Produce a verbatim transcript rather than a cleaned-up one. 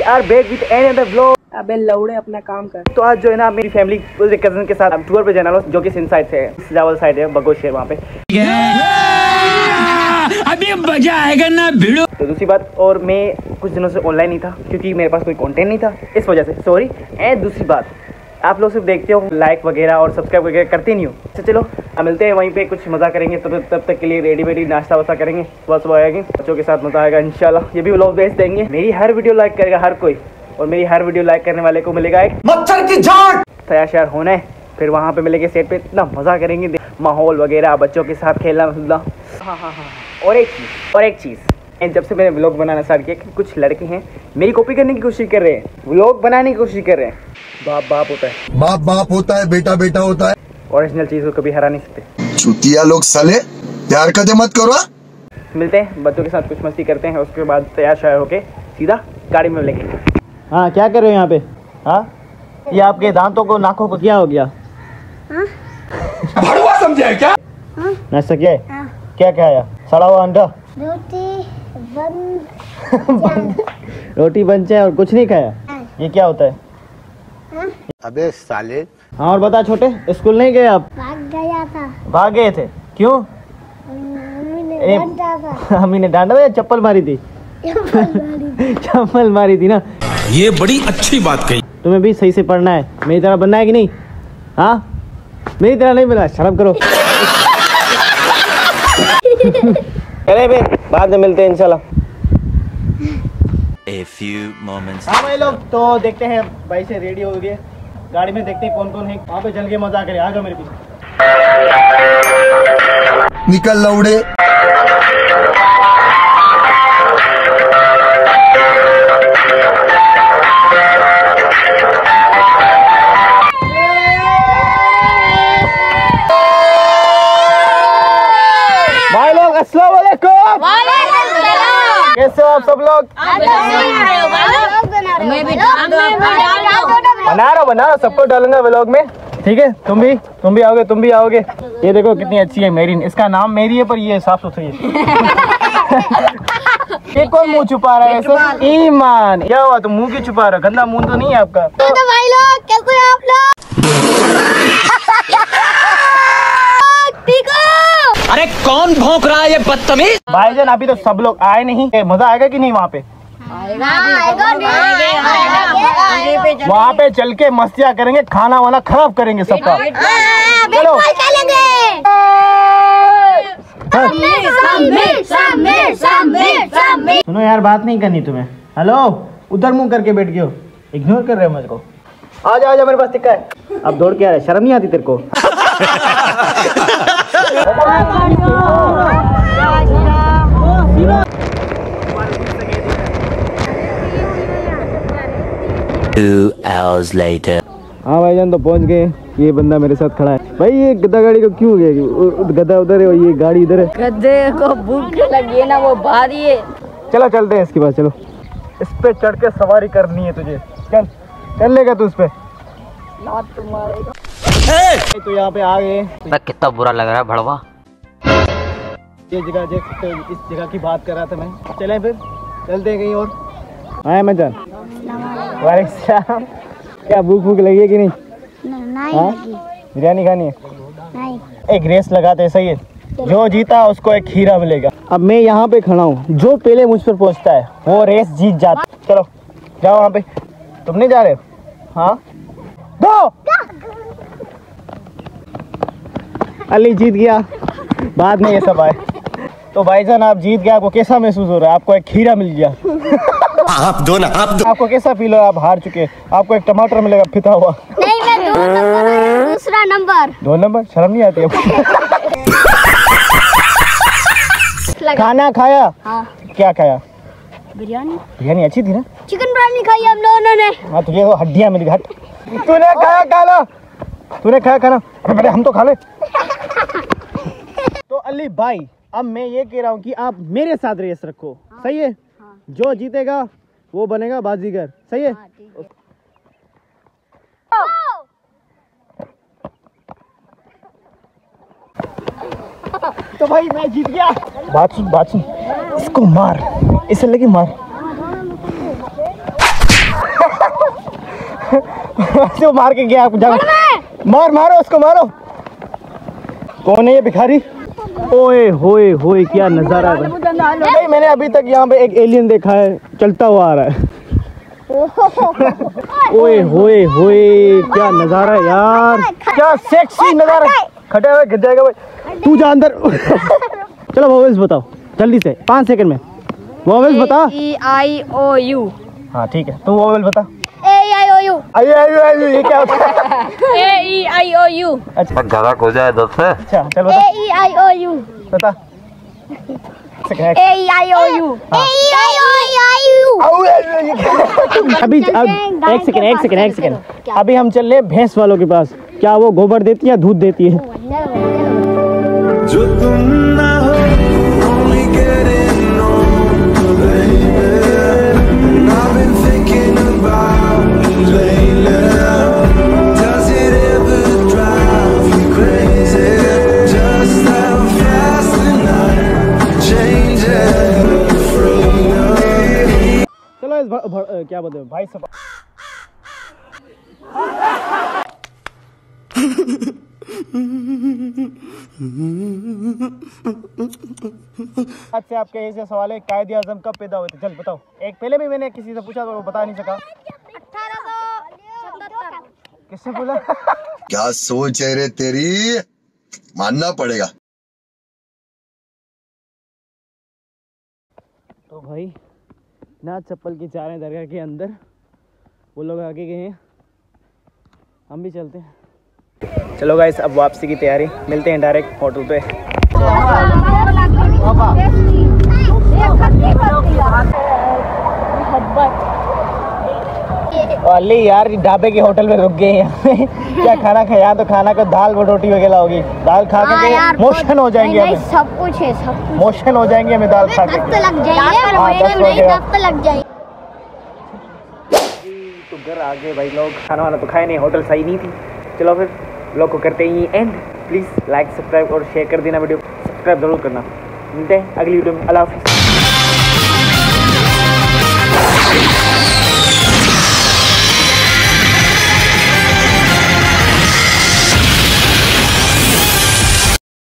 Are back with any other vlog. अबे लौड़े अपना काम कर। तो आज जो है ना मेरी फैमिली कजन के साथ टूर पे जाना जो कि सिंध साइड से है, सिजावल साइड है, बगोश शहर वहाँ पे। अभी मजा आएगा ना भिड़ो। तो दूसरी बात, और मैं कुछ दिनों से ऑनलाइन नहीं था क्योंकि मेरे पास कोई कंटेंट नहीं था, इस वजह से सॉरी। एंड दूसरी बात, आप लोग सिर्फ देखते हो, लाइक वगैरह और सब्सक्राइब वगैरह करते नहीं हो। तो चलो अब मिलते हैं वहीं पे, कुछ मज़ा करेंगे। तब तब तक के लिए रेडी वेडी नाश्ता वास्ता करेंगे, सुबह सुबह आएगी, बच्चों के साथ मज़ा आएगा इंशाल्लाह। ये भी व्लॉग भेज देंगे। मेरी हर वीडियो लाइक करेगा हर कोई, और मेरी हर वीडियो लाइक करने वाले को मिलेगा एक मच्छर की जान। तैयार शयार होना है, फिर वहाँ पे मिलेंगे सेट पे, इतना मज़ा करेंगे, माहौल वगैरह, बच्चों के साथ खेलना खुलना। हाँ हाँ हाँ और एक चीज़ और एक चीज़ जब से मैंने व्लॉग बनाना स्टार्ट किया कि कुछ लड़के हैं मेरी कॉपी करने की कोशिश कर रहे हैं, व्लॉग बनाने की कोशिश कर रहे हैं। बाप बाप होता है, बाप बाप होता है, बेटा बेटा होता है। ओरिजिनल चीज़ को कभी हरा नहीं सकते। चुतिया लोग साले, प्यार का मत करो। मिलते हैं, बच्चों के साथ कुछ मस्ती करते हैं, उसके बाद तैयार शायर होके सीधा गाड़ी में मिलेंगे। हाँ क्या कर रहे हो यहाँ पे? हाँ ये आपके दांतों को नाखों को क्या हो गया? भड़वा समझे क्या? नाश्ता किया है? हाँ। क्या क्या आया? सड़ा हुआ अंडा, रोटी बन रोटी बन चाय और कुछ नहीं खाया? हाँ। ये क्या होता है? हाँ? अबे साले। हाँ और बता छोटे, स्कूल नहीं गए आप? भाग गया था। भाग गए थे, क्यों? मम्मी ने ए, डांटा था। मम्मी ने डांटा था या चप्पल मारी थी? चप्पल मारी थी ना। ये बड़ी अच्छी बात कही। तुम्हें भी सही से पढ़ना है, मेरी तरह बनना है कि नहीं? हाँ मेरी तरह नहीं बनना, शर्म करो। चले फिर बाद में मिलते हैं इंशाल्लाह। A few moments. हाँ भाई लोग, तो देखते हैं भाई से रेडी हो गए, गाड़ी में देखते हैं कौन कौन है वहाँ पे, चल के मजा करें। आ जाओ मेरे पीछे। निकल लौड़े। भाई लोग अस्सलाम वालेकुम। कैसे हो आप सब लोग? बना रहा बना रहा सबको डालूंगा व्लॉग में, ठीक है? तुम भी तुम भी आओगे तुम भी आओगे। ये देखो कितनी अच्छी है मेरीन, इसका नाम मेरी है पर ये साफ सुथरी है। ये कौन मुंह छुपा रहा है ऐसे? ईमान, क्या हुआ तुम मुंह क्यों छुपा रहे हो? गंदा मुंह तो नहीं है आपका? तो भाई लोग कैसे हैं आप लोग? ठीक हो? अरे कौन भौंक रहा है ये बदतमीज? भाईजान अभी तो सब लोग आए नहीं, मजा आएगा कि नहीं वहाँ पे? वहाँ पे चल के मस्तियाँ करेंगे, खाना वाना खराब करेंगे सबका। चलो सुनो यार, बात नहीं करनी तुम्हें। हेलो, उधर मुंह करके बैठ गए हो, इग्नोर कर रहे हो मुझको। आ जा आ जा, मेरे पास टिक्का है। अब दौड़ के आ रहा है, शर्म नहीं आती तेरे को? Two hours later. हाँ भाईजान तो पहुंच गए। ये बंदा मेरे साथ खड़ा है। भाई ये गधा गाड़ी को क्यों हो गया? गधा उधर है और ये गाड़ी इधर है। गधे को भूख लगी है ना, वो भारी है। चलो चलते हैं इसके पास, चलो। इस पे चढ़ के सवारी करनी है तुझे, चल चल लेगा तू इस पे। तो यहाँ पे आ गए। कितना बुरा लग रहा है भड़वा। ये जगह देख सकते हो, इस जगह की बात कर रहा था मैं। चलें फिर, चलते हैं कहीं और। आए मैं जान। वालेकुम सलाम। क्या भूख भूख लगी है कि नहीं? नहीं हाँ? लगी। बिरयानी खानी है? नहीं। एक रेस लगाते हैं, सही है? जो जीता उसको एक खीरा मिलेगा। अब मैं यहाँ पे खड़ा हूँ, जो पहले मुझ पर पहुँचता है वो रेस जीत जाता। चलो जाओ वहाँ पे। तुम नहीं जा रहे? हाँ दो। अली जीत गया, बाद में ये सब आए। तो भाईजान आप जीत गए, आपको कैसा महसूस हो रहा है? आपको एक खीरा मिल गया। आप दो ना, आप दो। आपको कैसा फील हो? आप हार चुके, आपको एक टमाटर मिलेगा पिता हुआ। नहीं मैं दो नंबर, दूसरा नंबर। दो नंबर? शर्म नहीं आती है? खाना खाया? हाँ। क्या खाया? बिरयानी। बिरयानी अच्छी थी ना? चिकन बिरयानी खाई हम लोगों ने। हाँ तुझे तो हड्डियाँ मिली। हट, तूने खाया खाना? तूने खाया खाना? अरे बेटे हम तो खा ले। तो अली भाई अब मैं ये कह रहा हूँ कि आप मेरे साथ रेस रखो। हाँ। सही है? हाँ। जो जीतेगा वो बनेगा बाजीगर, सही है? हाँ, तो भाई मैं जीत गया। बात सुन बात सुन, इसको मार, इसे लगी मार। जो मार के गया आपको जगह मार मारो उसको मारो। कौन है ये भिखारी? ओए होए होए क्या नजारा है भाई। मैंने अभी तक यहाँ पे एक एलियन देखा है चलता हुआ आ रहा है। ओए होए होए क्या नजारा है यार, क्या सेक्सी नजारा। खड़े हुए गिर जाएगा भाई। तू जा अंदर। चलो वॉवेल्स बताओ जल्दी से, पाँच सेकंड में वॉवेल्स बता। E I O U. हाँ ठीक है, तू वॉवेल बता। ए आई ओ यू। आई आई आई ये क्या होता है? A E I O U. अच्छा ज्यादा हो जाए दस से। अच्छा चल बता। A E I O U. बता। A E I O U. A E I O U. अभी अब एक सेकंड एक सेकंड एक सेकंड अभी हम चल रहे हैं भैंस वालों के पास। क्या वो गोबर देती है या दूध देती है? जो तुम ना हो only getting on baby I've been thinking about you lately Does it ever drive you crazy Just how fast the night changes freedom चलो इस भ- भ- क्या बोलते हैं भाई सब आज से आपके ऐसे सवाल है, कायदे आजम कब पैदा हुए थे? चल बताओ। एक पहले भी मैंने किसी से पूछा तो वो बता नहीं सका। किससे बोला? क्या सोच है रे तेरी, मानना पड़ेगा। तो भाई ना चप्पल की चार हैं दरगाह के अंदर, वो लोग आगे गए हैं, हम भी चलते हैं। चलो गाइस अब वापसी की तैयारी, मिलते हैं डायरेक्ट होटल पे। अली यार ढाबे के होटल में रुक गए हैं यहाँ पे। क्या खाना खाया? तो खाना का दाल रोटी वगैरह होगी। दाल खा के मोशन हो जाएंगे हमें। सब कुछ है, सब कुछ मोशन हो जाएंगे हमें दाल खा के। दस्त लग जाएंगे, हाँ, दस्त नहीं वगैरह। दस्त लग जाएंगे। तो घर आ गए भाई लोग, खाना वाना तो खाए नहीं, होटल सही नहीं थी। चलो फिर लोग को करते ही एंड। प्लीज़ लाइक सब्सक्राइब और शेयर कर देना, वीडियो सब्सक्राइब जरूर करना। मिलते हैं अगली वीडियो में। अल्लाह हाफिज़।